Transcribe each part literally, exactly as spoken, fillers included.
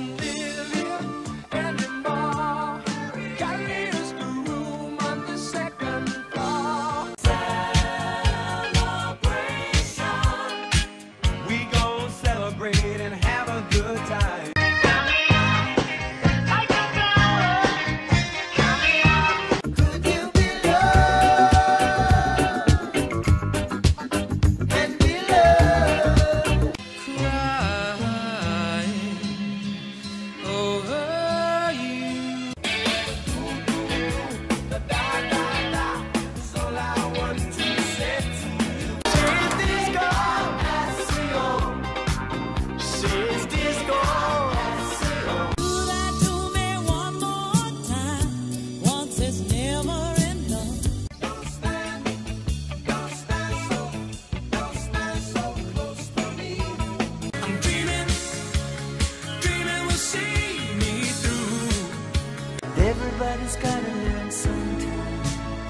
Everybody's gotta learn sometime.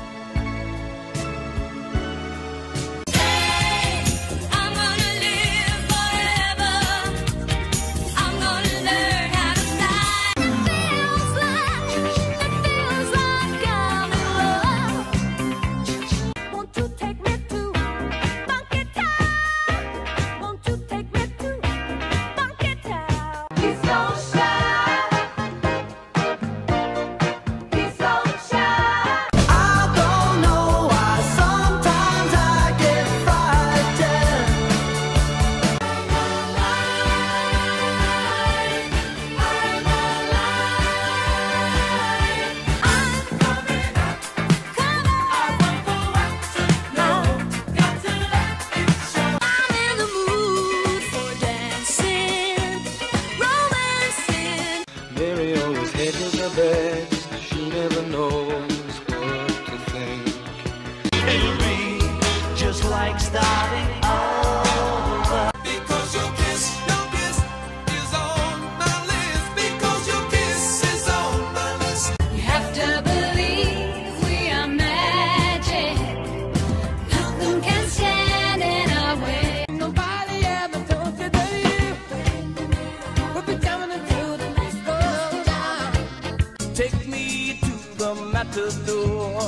Hey, I'm gonna live forever. I'm gonna learn how to fly. Feels like, it feels like I'm in love. Won't you take me to Funky Town? Won't you take me to Funky Town? He's so shy. Bed, she never knows what to think. It'll be just like starting over. Because your kiss, your kiss is on my list. Because your kiss is on my list. You have to believe we are magic. Nothing can stand in our way. Nobody ever told you that you would be coming until the next go down. Take me to the matador.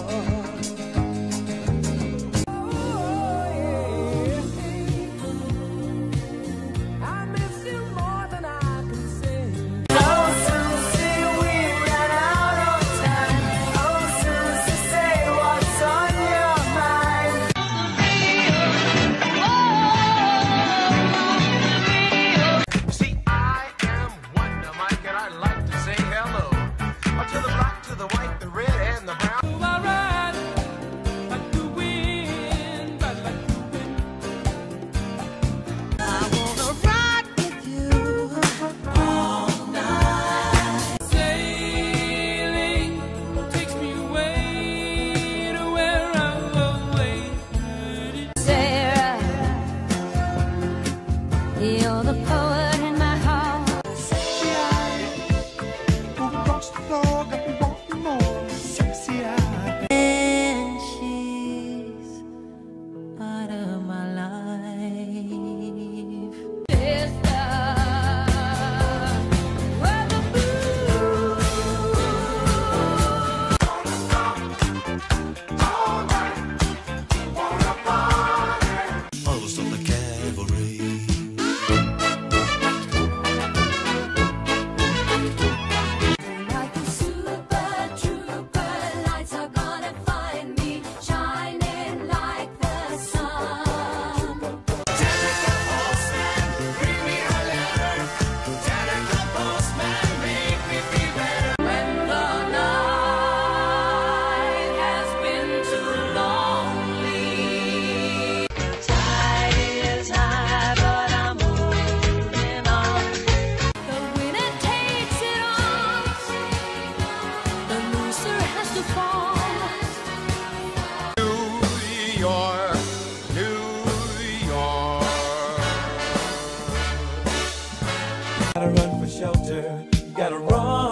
You're the poet in my heart. Sexy eye, who across the floor got me wanting more. Sexy eye. And she's part of my life. Sister, we're the blues. All night, wanna party. Most of the cavalry. Gotta run for shelter, gotta run.